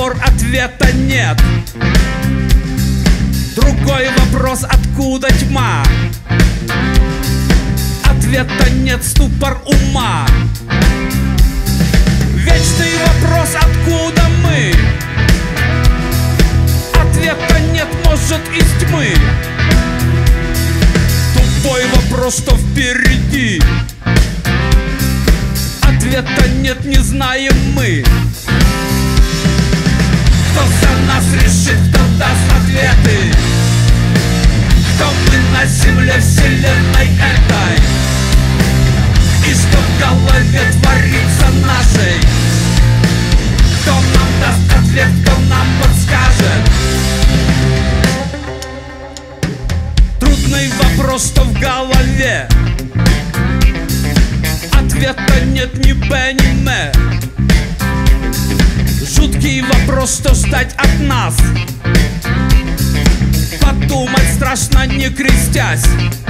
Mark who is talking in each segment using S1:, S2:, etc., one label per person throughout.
S1: пор ответа нет. Другой вопрос: откуда тьма? Ответа нет, ступор ума. Вечный вопрос: откуда мы? Ответа нет, может, из тьмы. Тупой вопрос: что впереди? Ответа нет, не знаем мы. Кто за нас решит, кто даст ответы? Кто мы на земле, вселенной этой? И что в голове творится нашей? Кто нам даст ответ, кто нам подскажет? Трудный вопрос, что в голове. Ответа нет ни Б, ни М. Жуткий вопрос, что ждать от нас. Подумать страшно, не крестясь.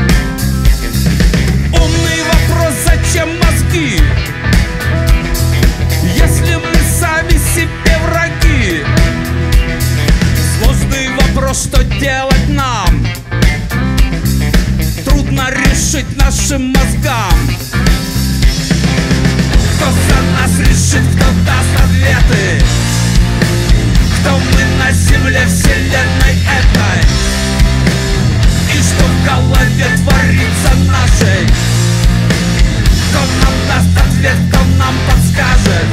S1: Умный вопрос: зачем мозги, если мы сами себе враги? Сложный вопрос: что делать нам? Трудно решить нашим мозгам. Кто за нас решит, кто даст ответы? Кто мы на земле, вселенной этой? И что в голове творится нашей? Кто нам даст ответ, кто нам подскажет?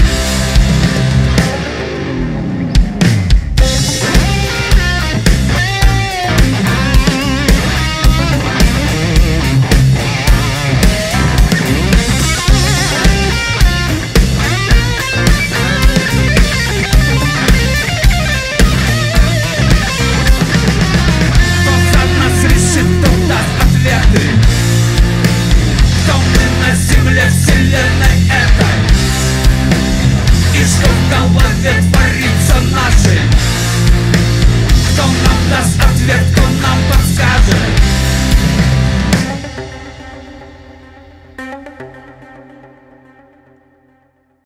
S1: Кто мы на земле, вселенной этой? И что в голове творится нашей? Кто нам даст ответ?